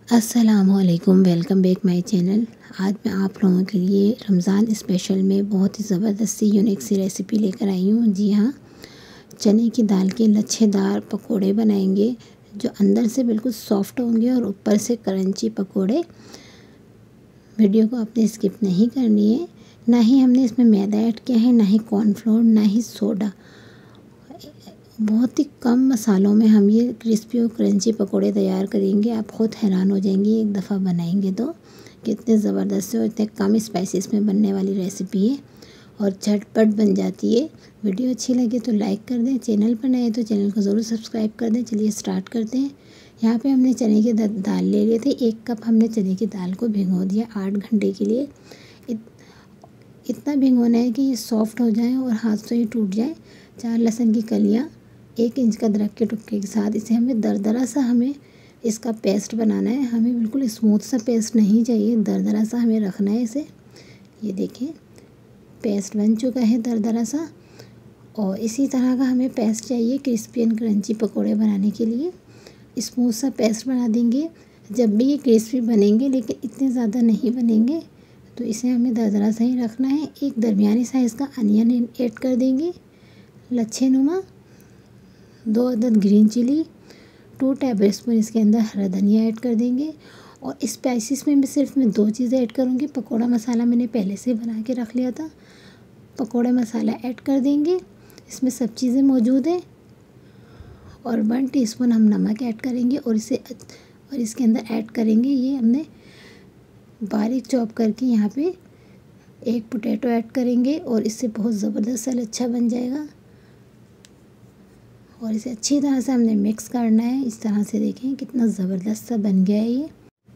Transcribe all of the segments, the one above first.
अस्सलामुअलैकुम, welcome back my channel. आज मैं आप लोगों के लिए रमज़ान स्पेशल में बहुत ही ज़बरदस्त सी यूनिक सी रेसिपी लेकर आई हूँ। जी हाँ, चने की दाल के लच्छेदार पकोड़े बनाएंगे जो अंदर से बिल्कुल सॉफ्ट होंगे और ऊपर से क्रंची पकोड़े। वीडियो को आपने स्किप नहीं करनी है। ना ही हमने इसमें मैदा ऐड किया है, ना ही कॉर्नफ्लोर, ना ही सोडा। बहुत ही कम मसालों में हम ये क्रिस्पी और क्रंची पकोड़े तैयार करेंगे। आप खुद हैरान हो जाएंगे एक दफ़ा बनाएंगे तो, कितने ज़बरदस्त और इतने कम स्पाइसेस में बनने वाली रेसिपी है और झटपट बन जाती है। वीडियो अच्छी लगे तो लाइक कर दें, चैनल पर नए तो चैनल को ज़रूर सब्सक्राइब कर दें। चलिए स्टार्ट करते हैं। यहाँ पे हमने चने की दाल ले लिए थे। 1 कप हमने चने की दाल को भिगो दिया 8 घंटे के लिए। इतना भिगोना है कि ये सॉफ्ट हो जाए और हाथ से ही टूट जाए। 4 लहसुन की कलियाँ, 1 इंच का अदरक के टुकड़े के साथ इसे हमें दरदरा सा इसका पेस्ट बनाना है। हमें बिल्कुल स्मूथ सा पेस्ट नहीं चाहिए, दरदरा सा हमें रखना है इसे। ये देखिए पेस्ट बन चुका है दरदरा सा, और इसी तरह का हमें पेस्ट चाहिए क्रिस्पी एंड क्रंची पकोड़े बनाने के लिए। स्मूथ सा पेस्ट बना देंगे जब भी ये क्रिस्पी बनेंगे, लेकिन इतने ज़्यादा नहीं बनेंगे, तो इसे हमें दरदरा सा ही रखना है। एक दरमियानी साइज़ का अनियन ऐड कर देंगे लच्छे नुमा, 2 अदद ग्रीन चिली, 2 टेबलस्पून इसके अंदर हरा धनिया ऐड कर देंगे। और स्पाइसेस में भी सिर्फ मैं 2 चीज़ें ऐड करूँगी। पकोड़ा मसाला मैंने पहले से बना के रख लिया था, पकोड़ा मसाला ऐड कर देंगे, इसमें सब चीज़ें मौजूद हैं। और 1 टीस्पून हम नमक ऐड करेंगे और इसके अंदर ऐड करेंगे, ये हमने बारीक चॉप करके यहाँ पे 1 पोटैटो ऐड करेंगे और इससे बहुत ज़बरदस्त सा लच्छा बन जाएगा। और इसे अच्छी तरह से हमने मिक्स करना है। इस तरह से देखें कितना ज़बरदस्त सा बन गया है ये।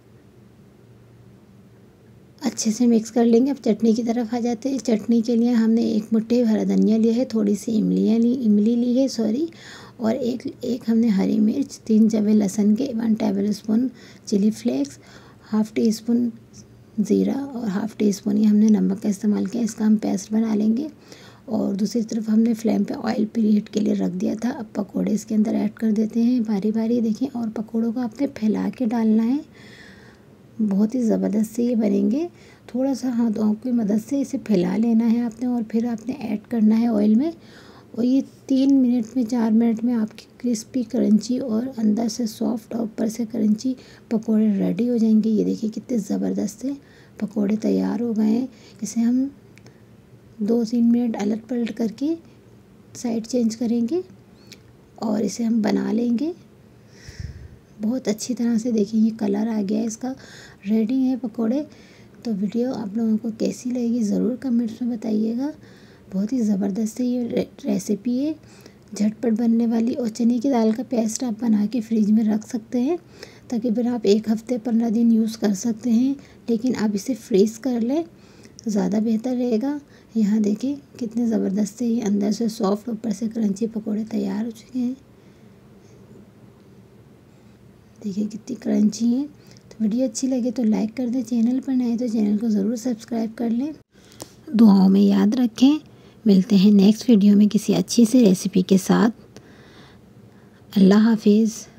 अच्छे से मिक्स कर लेंगे। अब चटनी की तरफ आ जाते हैं। चटनी के लिए हमने 1 मुट्ठी हरा धनिया लिया है, थोड़ी सी इमली ली है और एक हमने हरी मिर्च, 3 जवे लहसुन के, 1 tablespoon chilli flakes, half teaspoon ज़ीरा और हाफ़ टी स्पून ही हमने नमक का इस्तेमाल किया। इसका हम पेस्ट बना लेंगे। और दूसरी तरफ हमने फ्लेम पे ऑयल प्रीहीट के लिए रख दिया था। अब पकोड़े इसके अंदर ऐड कर देते हैं बारी बारी। देखिए, और पकोड़ों को आपने फैला के डालना है, बहुत ही ज़बरदस्त से ये बनेंगे। थोड़ा सा हाथों की मदद से इसे फैला लेना है आपने, और फिर आपने ऐड करना है ऑयल में। और ये 3 मिनट में 4 मिनट में आपकी क्रिस्पी क्रंची और अंदर से सॉफ्ट और ऊपर से क्रंची पकोड़े रेडी हो जाएंगे। ये देखिए कितने ज़बरदस्त से पकोड़े तैयार हो गए हैं। इसे हम 2-3 मिनट अलट पलट करके साइड चेंज करेंगे और इसे हम बना लेंगे बहुत अच्छी तरह से। देखिए ये कलर आ गया है इसका, रेडी है पकोड़े। तो वीडियो आप लोगों को कैसी लगेगी ज़रूर कमेंट्स में बताइएगा। बहुत ही ज़बरदस्त ये रेसिपी है, झटपट बनने वाली। और चने की दाल का पेस्ट आप बना के फ्रिज में रख सकते हैं, ताकि फिर आप 1 हफ्ते 15 दिन यूज़ कर सकते हैं। लेकिन आप इसे फ्रीज़ कर लें, ज़्यादा बेहतर रहेगा। यहाँ देखिए कितने ज़बरदस्त से ये अंदर से सॉफ्ट ऊपर से क्रंची पकोड़े तैयार हो चुके हैं। देखिए कितनी क्रंची हैं। तो वीडियो अच्छी लगे तो लाइक कर दें, चैनल पर नए तो चैनल को ज़रूर सब्सक्राइब कर लें। दुआओं में याद रखें। मिलते हैं नेक्स्ट वीडियो में किसी अच्छी सी रेसिपी के साथ। अल्लाह हाफिज़।